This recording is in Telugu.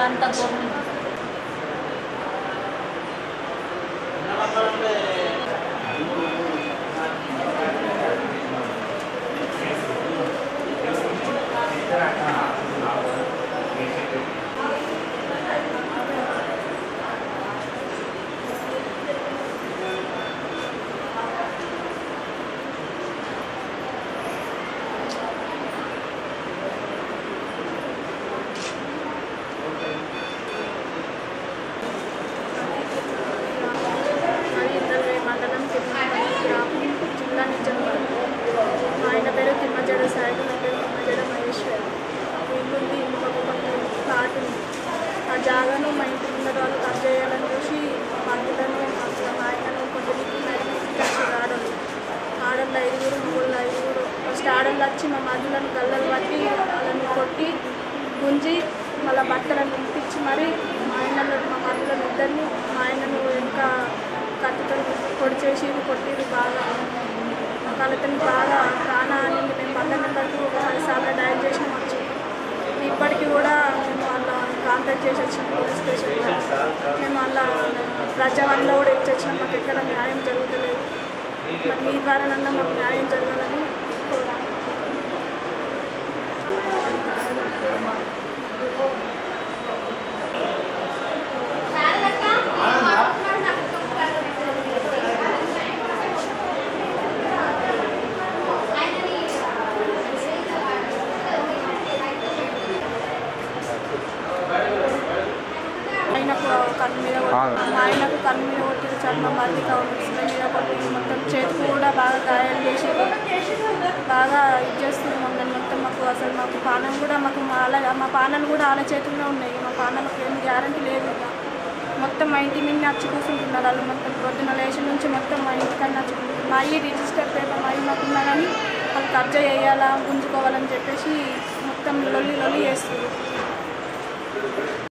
వాళ్ళంతా కొన్ని జాగాను మా ఇంటి ముందర వాళ్ళు కట్ చేయాలని చూసి మధ్యలోనే మా ఆయనను కొంచెం ఆడళ్ళు 5 మొగుళ్ళు 5 ఫస్ట్ ఆడళ్ళు వచ్చి మా మధ్యలను గల్లలు పట్టి వాళ్ళని కొట్టి గుంజి మళ్ళీ బట్టలను నింపించి మరి మా మధ్యలో ఇద్దరిని మా ఆయనను ఇంకా కత్తితో పొడి చేసి కొట్టిరు బాగా వాళ్ళతోని బాగా ప్రాణాన్ని మేము పక్కన నెంబర్కి ఒక 10 సార్లు డయల్ చేసి వచ్చి ఇప్పటికీ కూడా మేము వాళ్ళ కాంటాక్ట్ చేసి వచ్చినాం పోలీస్ స్టేషన్లో మేము వాళ్ళ ప్రజావాణిలో కూడా ఇచ్చొచ్చినాం మాకు ఎక్కడ న్యాయం జరుగుతలేదు మరి మీ ద్వారానన్నా మాకు న్యాయం జరగాలని కోరాను. ఆయనకు కన్ను మీద కొట్టిన చర్మం బాధ్యత మీద కొట్టి మొత్తం చేతికి కూడా బాగా గాయాలు చేసి బాగా ఇది చేస్తుంది మమ్మల్ని మొత్తం మాకు పానం కూడా మా పానాలు కూడా వాళ్ళ చేతుల్లో ఉన్నాయి. మా పానాలకు ఏం గ్యారంటీ లేదు. మొత్తం మా ఇంటి మీద వచ్చి కూర్చుంటున్నారు వాళ్ళు మొత్తం పొద్దున లేచి నుంచి మొత్తం మా ఇంటికన్నా వచ్చుకుంటున్నారు. మా ఈ రిజిస్టర్ పేపర్ మా మాకున్నా కానీ వాళ్ళు కబ్జా చేయాలా గుంజుకోవాలని చెప్పేసి మొత్తం లొల్లి చేస్తుంది.